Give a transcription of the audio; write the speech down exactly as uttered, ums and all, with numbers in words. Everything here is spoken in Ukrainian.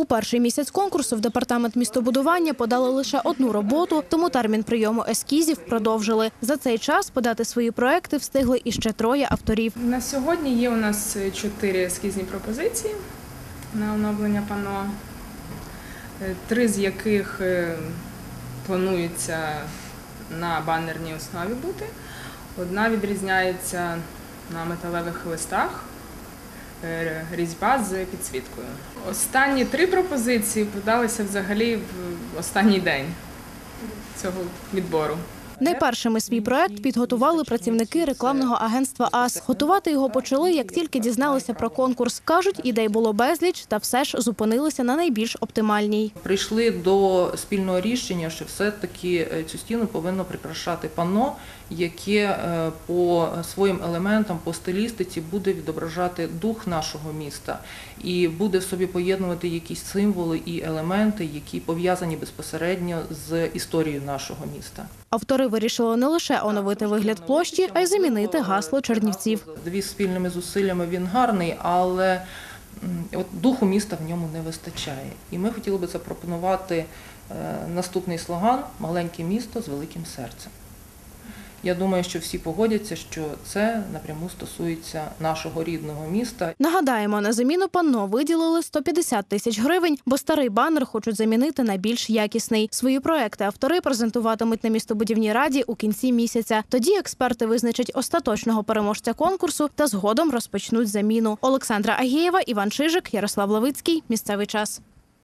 У перший місяць конкурсу в департамент містобудування подали лише одну роботу, тому термін прийому ескізів продовжили. За цей час подати свої проекти встигли іще троє авторів. На сьогодні є у нас чотири ескізні пропозиції на оновлення панно, три з яких планується на банерній основі бути. Одна відрізняється на металевих листах, різьба з підсвіткою. Останні три пропозиції подалися взагалі в останній день цього відбору. Найпершими свій проект підготували працівники рекламного агентства «Ас». Готувати його почали, як тільки дізналися про конкурс. Кажуть, ідей було безліч, та все ж зупинилися на найбільш оптимальній. Прийшли до спільного рішення, що все-таки цю стіну повинно прикрашати панно, яке по своїм елементам, по стилістиці буде відображати дух нашого міста і буде в собі поєднувати якісь символи і елементи, які пов'язані безпосередньо з історією нашого міста. Автори вирішили не лише оновити вигляд площі, а й замінити гасло Чернівців. Дві спільними зусиллями він гарний, але от духу міста в ньому не вистачає. І ми хотіли би запропонувати наступний слоган «Маленьке місто з великим серцем». Я думаю, що всі погодяться, що це напряму стосується нашого рідного міста. Нагадаємо, на заміну панно виділили сто п'ятдесят тисяч гривень, бо старий банер хочуть замінити на більш якісний. Свої проекти автори презентуватимуть на містобудівній раді у кінці місяця. Тоді експерти визначать остаточного переможця конкурсу та згодом розпочнуть заміну. Олександра Агієва, Іван Чижик, Ярослав Левицький. Місцевий час.